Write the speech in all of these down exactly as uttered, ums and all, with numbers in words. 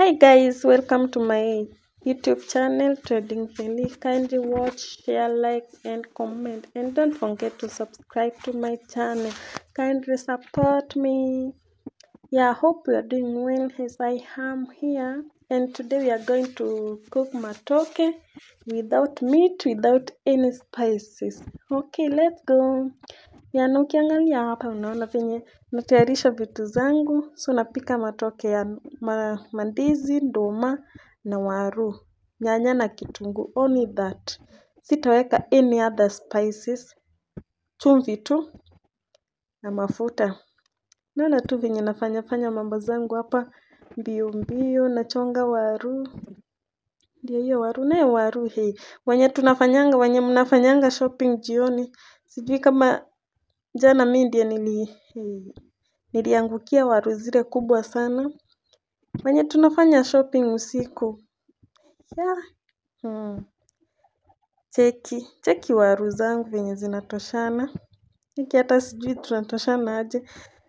Hi guys, welcome to my YouTube channel Trading Penny. Kindly watch, share, like and comment, and don't forget to subscribe to my channel. Kindly support me. Yeah, I hope you are doing well as I am here. And today we are going to cook matoke without meat, without any spices. Okay, let's go. Ya, na ukiangalia hapa unaona venye natayarisha vitu zangu. So napika matoke ya ma, mandizi, ndoma na waru. Nyanya na kitunguu, only that. Sitaweka any other spices. Chumvi tu na mafuta. Naona tu venye nafanya fanya mambo zangu hapa mbio mbio, nachonga waru. Ndio hiyo waru, nayo waru hii. Wenye tunafanyanga, wenye mnafanyanga shopping jioni. Sijui kama jana mimi ndiye nili niliangukia waru zile kubwa sana. Wenye tunafanya shopping usiku. Yeah. Hmm. Cheki, cheki waru zangu venye zinatoshana. Hiki hata sijui tunatoshana aje.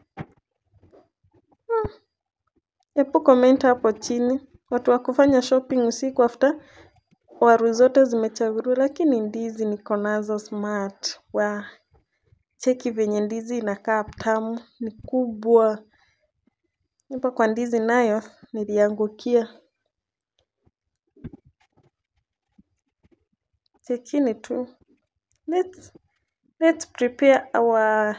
Hmm. Hebu comment hapo chini. Watu wa kufanya shopping usiku after waru zote zimechaguliwa, lakini ndizi niko nazo smart. Wow. Cheki venye ndizi inakaa tamu, ni kubwa. Hapa kwa ndizi nayo niliangukia. Chekini tu. Let's let's prepare our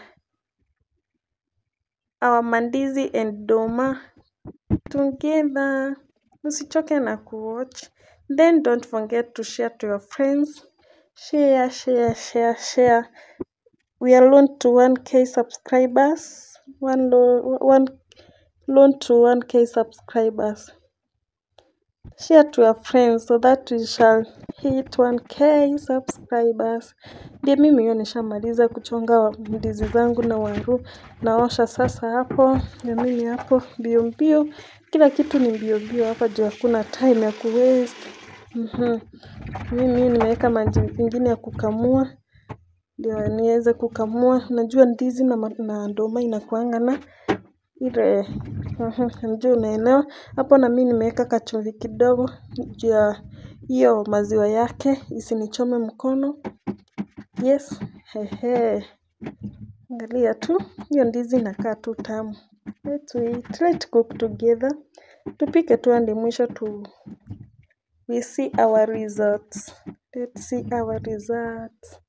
our mandizi and doma together. Usichoke na kuwatch. Then don't forget to share to your friends. Share, share, share, share. We are loan to one K subscribers. One loan, one loan to one K subscribers. Share to your friends so that we shall hit one K subscribers. Ndiye mimi hiyo nishamaliza kuchonga ndizi zangu na waru. Naosha sasa hapo. Na mimi hapo mbio mbio. Kila kitu ni mbio mbio hapa juu hakuna time ya kuwaste. Mhm. Mimi nimeweka maji mengine ya kukamua. Ndio niweze kukamua. Najua ndizi na, na ndoma inakuanga na ile najua unaelewa. Hapo na mimi nimeweka kachumvi kidogo juu ya hiyo maziwa yake isinichome mkono. Yes, hehe. Angalia tu, hiyo ndizi inakaa tu tamu. Let's wait, let's cook together. Tupike tu hadi mwisho tu we see our results. Let's see our results.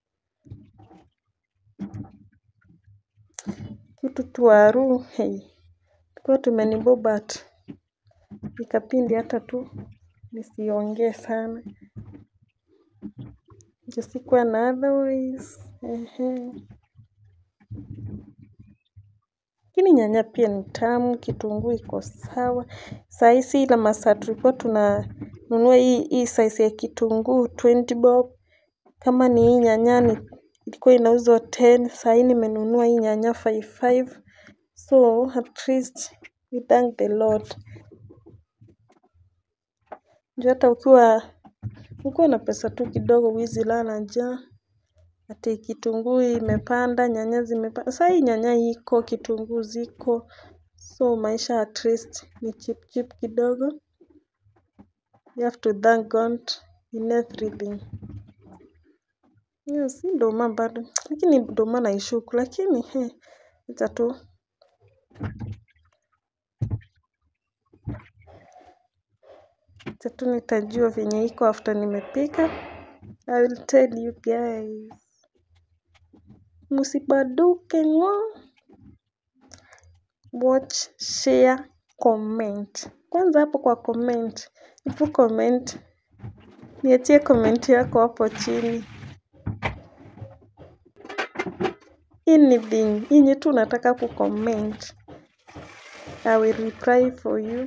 Kitu tu waru, hey. Kwa tumenibo but ikapindi hata tu nisiongee sana. Just sikuwa na otherwise. Ehe. Lakini nyanya pia ni tamu, kitunguu iko sawa. Saisi ila masaa tulikuwa tunanunua hii hii size ya kitunguu twenty bob. Kama ni hii nyanya ni ilikuwa inauzwa ten, saa hii nimenunua hii nyanya five five. So at least we thank the Lord. Ndio hata ukiwa ukiwa na pesa tu kidogo huwezi lala njaa. Ati kitunguu imepanda, nyanya zimepanda. Saa hii nyanya iko, kitunguu ziko. So maisha at least ni cheap cheap kidogo. You have to thank God in everything. Yes, ndoma bado. Lakini ndoma naishuku, lakini he, acha tu. Acha tu nitajua venye iko after nimepika. I will tell you guys. Msibaduke ngo. Watch, share, comment. Kwanza hapo kwa comment. Ipo comment. Niachie comment yako hapo chini. Anything. Yenye tu unataka kucomment. I will reply for you.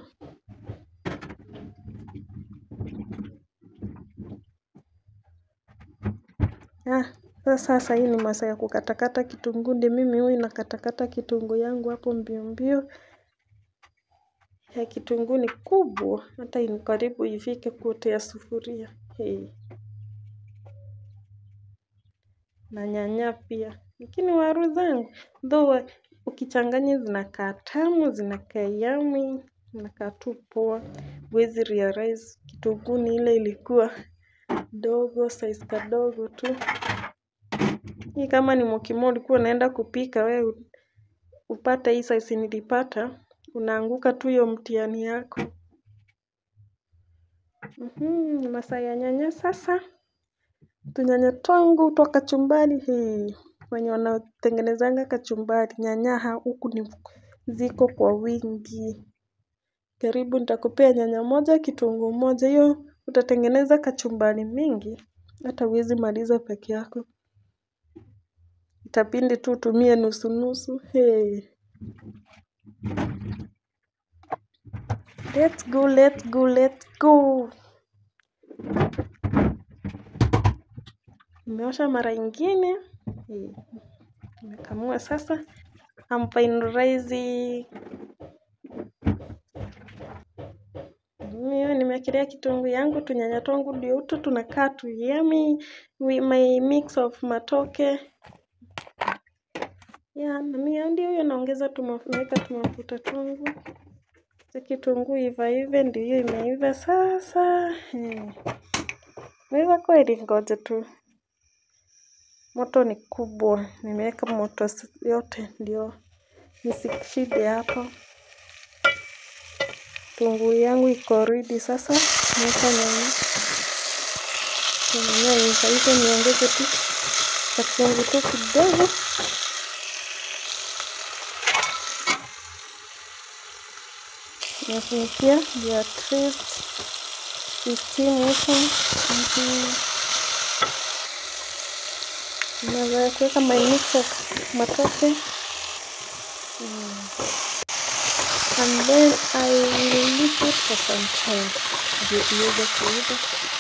Ah, sasa hii ni masaa ya kukatakata kitunguu. Ndio mimi huyu nakatakata kitunguu yangu hapo mbio mbio. Ya kitunguu ni kubwa. Hata ni karibu ifike kote ya sufuria. Hey. Na nyanya pia. Lakini waru zangu. Though ukichanganya zinakaa tamu, zinakaa yummy, zinakaa tu poa. huwezi realize kitunguu ni ile ilikuwa dogo, size kadogo tu. Hii kama ni mokimo ulikuwa unaenda kupika wewe upate hii size nilipata, unaanguka tu hiyo mtihani yako. Mhm, masaa ya nyanya sasa. Tunyanya twangu toka kachumbari hii. Wenye wanatengenezanga kachumbari, nyanya huku ni ziko kwa wingi. Karibu nitakupea nyanya moja, kitunguu moja, hiyo utatengeneza kachumbari mingi. Hata huwezi maliza peke yako. Itabidi tu utumie nusu nusu. Hey. Let's go, let's go, let's go. Nimeosha mara ingine. Hey. Nimekamua sasa. I'm finalizing. Mimi nimekiria kitunguu yangu, tunyanya twangu ndio uto tunakaa tu yummy with my mix of matoke. Yeah, na mimi ndio hiyo naongeza tumafuta tumafuta twangu. Kitunguu iva ive ndio hiyo imeiva sasa. Hmm. Imeiva kweli, ngoja tu. Moto ni kubwa. Nimeweka moto yote ndio nisishinde hapo. Kitunguu yangu iko ready sasa. Naweka nyanya. Nyanya hizo niongeze tu kitunguu tu kidogo. Nafunikia ya twist steam huko. Naweza kuweka my mix of matoke. And then I will leave it for some time. Iweze kuiva.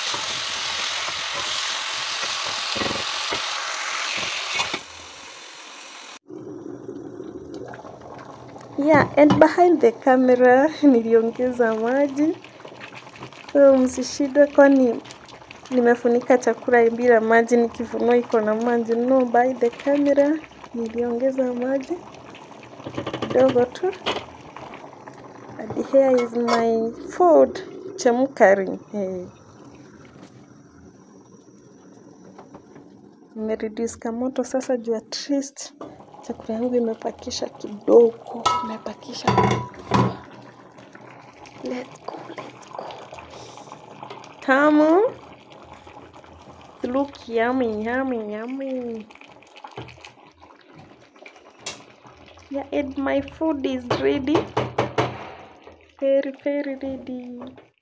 Yeah, and behind the camera niliongeza maji. So msishinde kwani nimefunika chakula bila maji, nikifunua iko na maji. No, by the camera niliongeza maji kidogo tu. And here is my food chemkari. Hey. Nimereduce kamoto sasa juu at least chakula yangu imepakisha kidogo. Imepakisha. Let's go, let's go. Tamu. Look yummy, yummy, yummy. Yeah, and my food is ready. Very, very ready.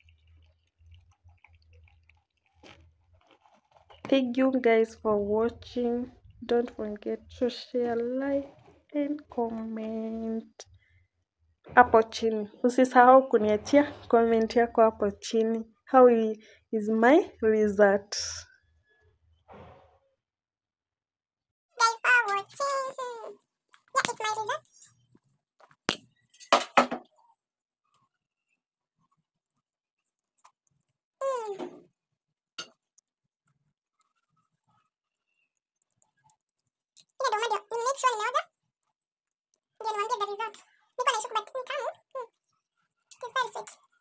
Thank you guys for watching. Don't forget to share, like, and comment. Hapo chini. Usisahau kuniachia comment yako hapo chini. How is my result? Thanks for watching. Yeah, it's my result. Mm. Ina ndo maana you make sure nimeoga. Ndio niwaambie the result. Niko na shuku but ni tamu. Mm. It's very sweet.